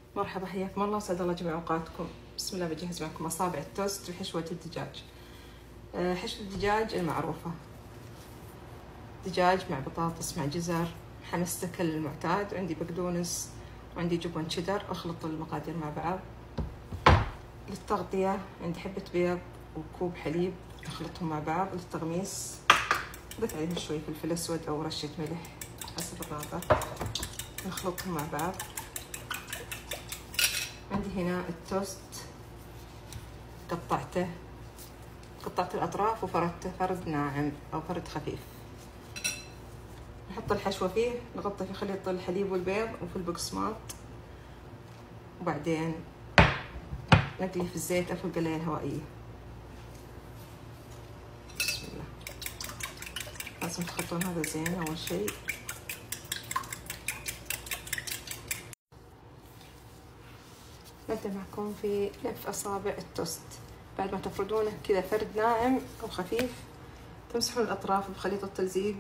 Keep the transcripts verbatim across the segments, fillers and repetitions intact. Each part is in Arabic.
مرحبا، حياكم الله، اسعد الله جميع اوقاتكم. بسم الله. بجهز معكم اصابع التوست وحشوة الدجاج. حشوة الدجاج المعروفة، دجاج مع بطاطس مع جزر حمستك المعتاد. عندي بقدونس وعندي جبن شيدر، اخلط المقادير مع بعض. للتغطية عندي حبة بيض وكوب حليب، اخلطهم مع بعض. للتغميس ضيف عليهم شوي فلفل اسود او رشة ملح حسب الرغبة، نخلطهم مع بعض. عندي هنا التوست قطعته، قطعت الأطراف وفردته فرد ناعم أو فرد خفيف. نحط الحشوة فيه، نغطي في خليط الحليب والبيض وفي البقسماط، وبعدين نقلي في الزيت أو في القلاية الهوائية. بسم الله. لازم تخلطون هذا زين أول شي. نبدأ معكم في لف أصابع التوست. بعد ما تفردونه كذا فرد ناعم أو خفيف، تمسحون الأطراف بخليط التلزيق،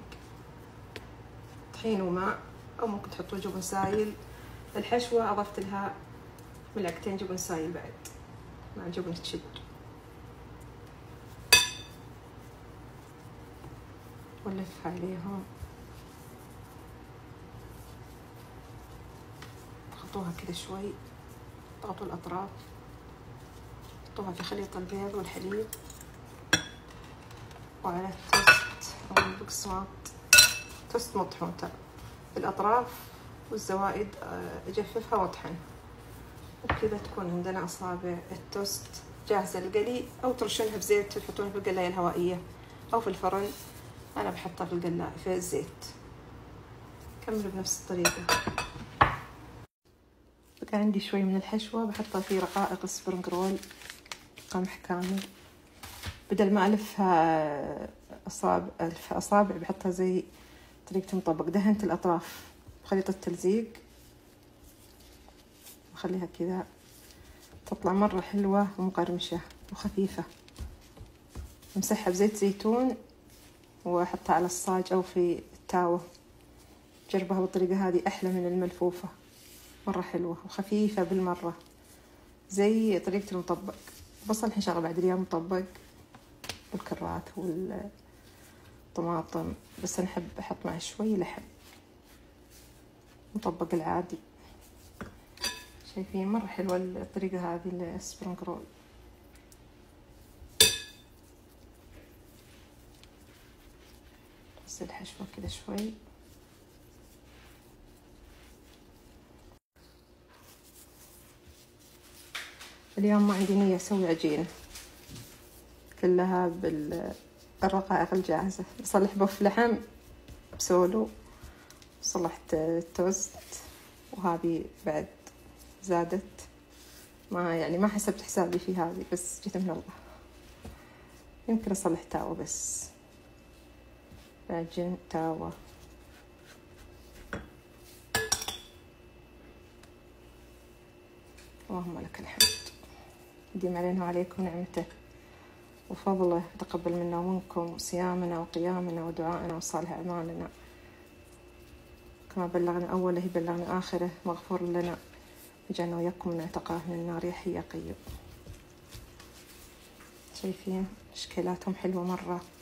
طحين وماء، أو ممكن تحطوا جبن سايل. الحشوة أضفت لها ملعقتين جبن سايل بعد مع جبن تشد، ونلفها عليهم. تخطوها كذا شوي، تضغطوا الأطراف، حطوها في خليط البيض والحليب وعلى التوست أو البقسماط. توست مطحون ترى، الأطراف والزوائد أجففها واطحن، وبكذا تكون عندنا أصابع التوست جاهزة للقلي، أو ترشونها بزيت وتحطونها في القلاية الهوائية أو في الفرن. أنا بحطها في القلاية في الزيت. كملوا بنفس الطريقة. بقى عندي شوي من الحشوة بحطها في رقائق سبرينج رول قمح كامل. بدل ما ألفها أصابع ألف أصابع بحطها زي طريقة مطبق. دهنت الأطراف بخليط التلزيق، وخليها كذا تطلع مرة حلوة ومقرمشة وخفيفة. امسحها بزيت زيتون وأحطها على الصاج أو في التاوة. جربها بالطريقة هذه، أحلى من الملفوفة، مرة حلوة وخفيفة بالمرة زي طريقة المطبق. بصل إن شاء الله بعد اليوم مطبق والكرات والطماطم، بس أنا أحب أحط معه شوي لحم. مطبق العادي. شايفين مرة حلوة الطريقة هذه السبرينج رول. بس الحشوة كذا شوي. اليوم ما عندي نية أسوي عجينة، كلها بالرقائق الجاهزة. بصلح بوف لحم بسولو، صلحت التوست، وهذه بعد زادت. ما يعني ما حسبت حسابي في هذه، بس جت من الله. يمكن أصلح تاوة بس، بعجن تاوة. اللهم لك الحمد، يديم علينا وعليكم نعمته وفضله. تقبل منا ومنكم صيامنا وقيامنا ودعائنا وصالح أعمالنا. كما بلغنا أوله بلغنا آخره، مغفور لنا. اجعلنا وياكم من اعتقاه من النار يا حي يا قيوم. شايفين اشكالاتهم حلوة مرة.